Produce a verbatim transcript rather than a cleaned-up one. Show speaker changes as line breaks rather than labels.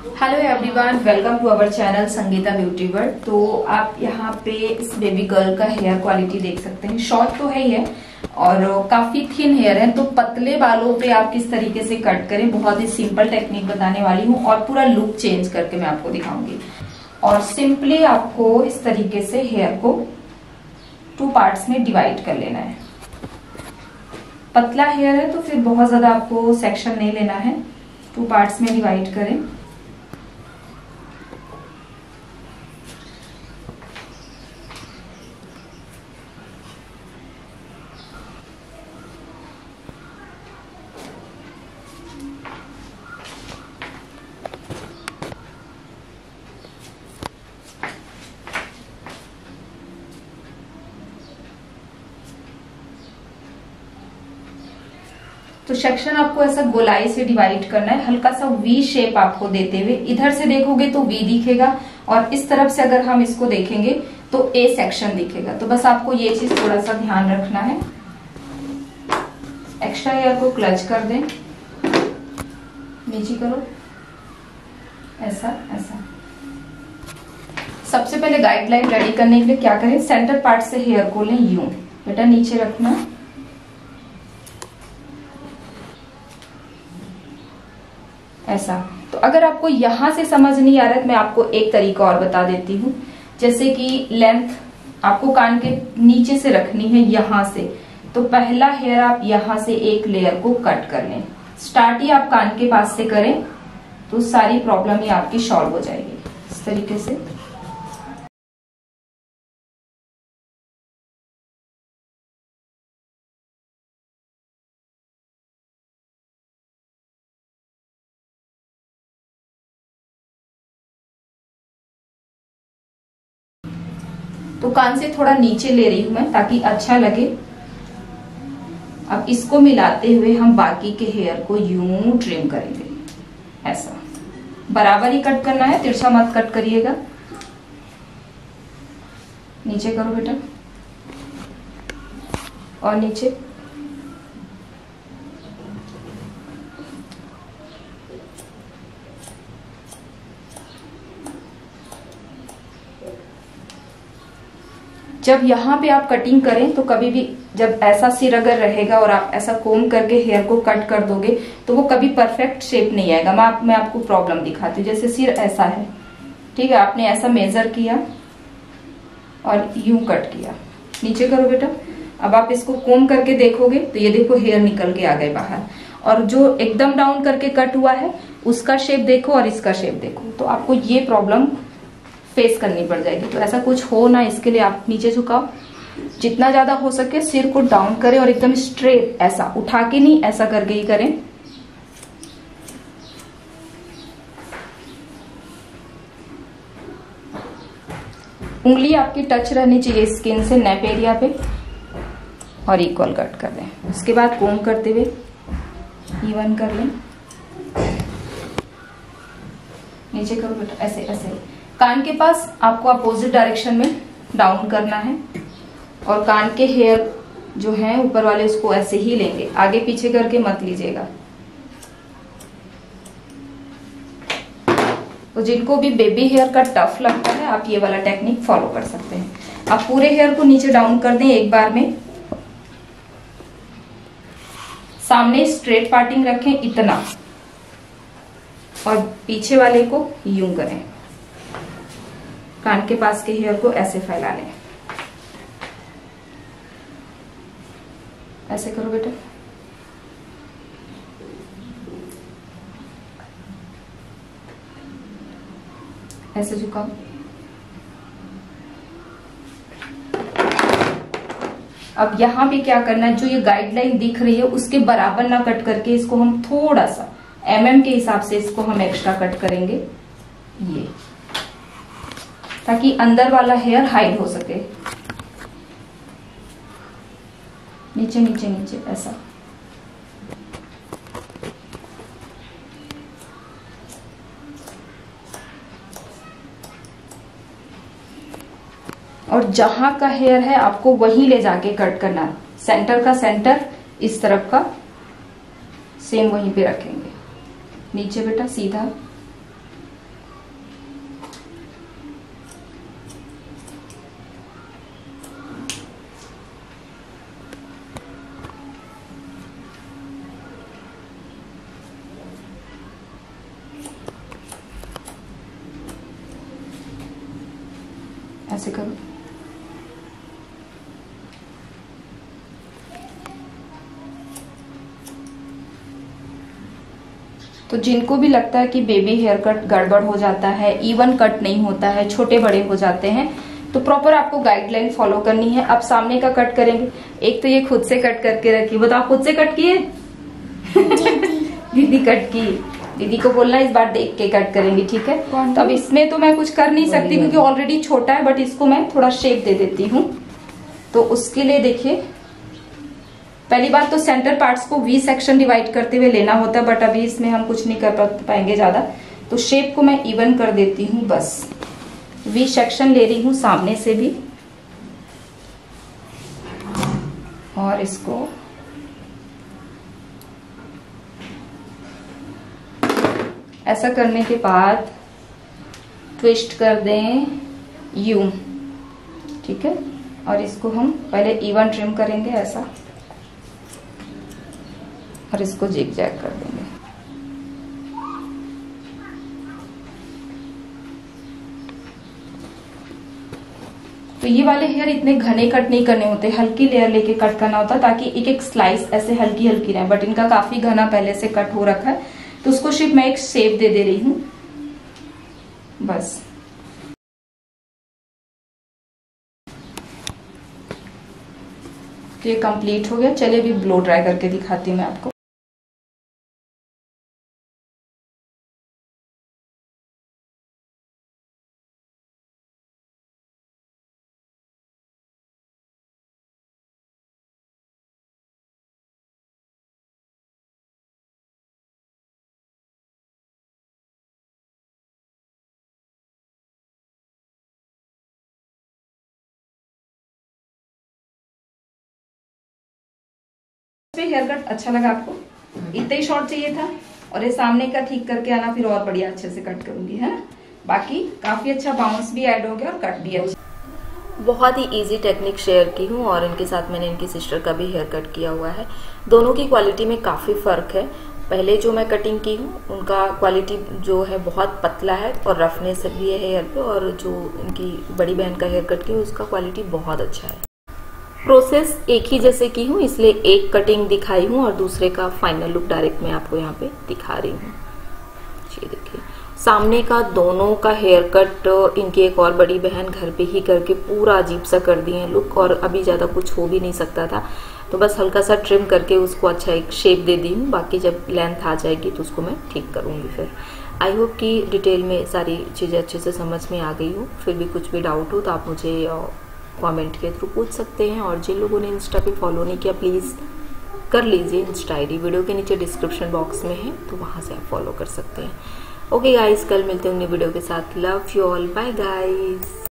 Hello everyone, welcome to our channel Sangeeta beauty world. तो आप यहाँ पे इस बेबी गर्ल का हेयर क्वालिटी देख सकते हैं। शॉर्ट तो है ही है और काफी थिन हेयर है, तो पतले बालों पे आप किस तरीके से कट करें, बहुत ही सिंपल टेक्निक बताने वाली हूँ और पूरा लुक चेंज करके मैं आपको दिखाऊंगी। और सिंपली आपको इस तरीके से हेयर को टू पार्ट्स में डिवाइड कर लेना है। पतला हेयर है तो फिर बहुत ज्यादा आपको सेक्शन नहीं लेना है, टू पार्ट्स में डिवाइड करें। तो सेक्शन आपको ऐसा गोलाई से डिवाइड करना है, हल्का सा वी शेप आपको देते हुए। इधर से देखोगे तो वी दिखेगा और इस तरफ से अगर हम इसको देखेंगे तो ए सेक्शन दिखेगा। तो बस आपको ये चीज थोड़ा सा ध्यान रखना है। एक्स्ट्रा हेयर को क्लच कर दें, नीचे करो, ऐसा ऐसा। सबसे पहले गाइडलाइन रेडी करने के लिए क्या करें, सेंटर पार्ट से हेयर को लें यूं, बेटा नीचे रखना, ऐसा। तो अगर आपको यहां से समझ नहीं आ रहा है तो मैं आपको एक तरीका और बता देती हूँ। जैसे कि लेंथ आपको कान के नीचे से रखनी है, यहां से, तो पहला हेयर आप यहां से एक लेयर को कट कर लें। स्टार्ट ही आप कान के पास से करें तो सारी प्रॉब्लम ही आपकी सॉल्व हो जाएगी इस तरीके से। तो कान से थोड़ा नीचे ले रही हूं मैं ताकि अच्छा लगे। अब इसको मिलाते हुए हम बाकी के हेयर को यूं ट्रिम करेंगे, ऐसा। बराबर ही कट करना है, तिरछा मत कट करिएगा। नीचे करो बेटा, और नीचे। जब यहाँ पे आप कटिंग करें तो कभी भी जब ऐसा सिर अगर रहेगा और आप ऐसा कोम करके हेयर को कट कर दोगे तो वो कभी परफेक्ट शेप नहीं आएगा। मैं, आप, मैं आपको प्रॉब्लम दिखाती हूँ। जैसे सिर ऐसा है, ठीक है, आपने ऐसा मेजर किया और यूं कट किया। नीचे करो बेटा। अब आप इसको कोम करके देखोगे तो ये देखो हेयर निकल के आ गए बाहर। और जो एकदम डाउन करके कट हुआ है उसका शेप देखो और इसका शेप देखो, तो आपको ये प्रॉब्लम फेस करनी पड़ जाएगी। तो ऐसा कुछ हो ना, इसके लिए आप नीचे झुकाओ, जितना ज्यादा हो सके सिर को डाउन करें और एकदम स्ट्रेट, ऐसा उठा के नहीं, ऐसा करके ही करें। उंगली आपकी टच रहनी चाहिए स्किन से, नेप एरिया पे, और इक्वल कट कर दें। उसके बाद कोम करते हुए इवन कर लें। नीचे करो बेटा, ऐसे ऐसे। कान के पास आपको अपोजिट डायरेक्शन में डाउन करना है और कान के हेयर जो है ऊपर वाले उसको ऐसे ही लेंगे, आगे पीछे करके मत लीजिएगा। तो जिनको भी बेबी हेयर का टफ लगता है आप ये वाला टेक्निक फॉलो कर सकते हैं। आप पूरे हेयर को नीचे डाउन कर दें एक बार में, सामने स्ट्रेट पार्टिंग रखें इतना, और पीछे वाले को यूं करें। कान के पास के हेयर को ऐसे फैला लें, ऐसे करो बेटा। ऐसे झुकाओ। अब यहां पे क्या करना है, जो ये गाइडलाइन दिख रही है उसके बराबर ना कट करके इसको हम थोड़ा सा एम एम के हिसाब से इसको हम एक्स्ट्रा कट करेंगे, ये, ताकि अंदर वाला हेयर हाइड हो सके। नीचे नीचे नीचे, ऐसा। और जहां का हेयर है आपको वहीं ले जाके कट करना है। सेंटर का सेंटर, इस तरफ का सेम वहीं पे रखेंगे। नीचे बेटा सीधा, ऐसे करो। तो जिनको भी लगता है कि बेबी हेयर कट गड़बड़ हो जाता है, इवन कट नहीं होता है, छोटे बड़े हो जाते हैं, तो प्रॉपर आपको गाइडलाइन फॉलो करनी है। अब सामने का कट करेंगे। एक तो ये खुद से कट करके रखी, बताओ खुद से कट किए? दीदी कट की। दीदी को बोलना इस बार देख के कट करेंगे, ठीक है? तो अब इसमें तो मैं कुछ कर नहीं सकती क्योंकि ऑलरेडी छोटा है, बट इसको मैं थोड़ा शेप दे देती हूँ। तो उसके लिए देखिए, पहली बात तो सेंटर पार्ट्स को वी सेक्शन डिवाइड करते हुए लेना होता है, बट अभी इसमें हम कुछ नहीं कर पाएंगे ज्यादा। तो शेप को मैं इवन कर देती हूँ, बस वी सेक्शन ले रही हूँ सामने से भी, और इसको ऐसा करने के बाद ट्विस्ट कर दें यूं, ठीक है? और इसको हम पहले इवन ट्रिम करेंगे ऐसा, और इसको जिग जैग कर देंगे। तो ये वाले हेयर इतने घने कट नहीं करने होते, हल्की लेयर लेके कट करना होता ताकि एक एक स्लाइस ऐसे हल्की हल्की रहे, बट इनका काफी घना पहले से कट हो रखा है, तो उसको सिर्फ मैं एक शेप दे दे रही हूं बस। ये कंप्लीट हो गया। चलिए अभी ब्लो ड्राई करके दिखाती हूँ मैं आपको। हेयर कट अच्छा लगा आपको? इतना ही शॉर्ट चाहिए था, और ये सामने का ठीक करके आना, फिर और बढ़िया अच्छे से कट करूंगी, है ना? बाकी काफी अच्छा बाउंस भी ऐड हो गया और कट भी अच्छा।
बहुत ही इजी टेक्निक शेयर की हूँ, और इनके साथ मैंने इनकी सिस्टर का भी हेयर कट किया हुआ है। दोनों की क्वालिटी में काफी फर्क है। पहले जो मैं कटिंग की हूँ उनका क्वालिटी जो है बहुत पतला है और रफनेस भी है हेयर पे, और जो इनकी बड़ी बहन का हेयर कट की है उसका क्वालिटी बहुत अच्छा है। प्रोसेस एक ही जैसे की हूँ, इसलिए एक कटिंग दिखाई हूँ और दूसरे का फाइनल लुक डायरेक्ट मैं आपको यहाँ पे दिखा रही हूँ। ये देखिए, सामने का दोनों का हेयर कट इनकी एक और बड़ी बहन घर पे ही करके पूरा अजीब सा कर दिए हैं लुक, और अभी ज़्यादा कुछ हो भी नहीं सकता था, तो बस हल्का सा ट्रिम करके उसको अच्छा एक शेप दे दी हूँ। बाकी जब लेंथ आ जाएगी तो उसको मैं ठीक करूँगी फिर। आई होप कि डिटेल में सारी चीज़ें अच्छे से समझ में आ गई हो। फिर भी कुछ भी डाउट हो तो आप मुझे कमेंट के थ्रू पूछ सकते हैं, और जिन लोगों ने इंस्टा पे फॉलो नहीं किया प्लीज़ कर लीजिए। इंस्टा आई डी वीडियो के नीचे डिस्क्रिप्शन बॉक्स में है, तो वहाँ से आप फॉलो कर सकते हैं। ओके गाइस, कल मिलते हैं नई वीडियो के साथ। Love you all, bye guys.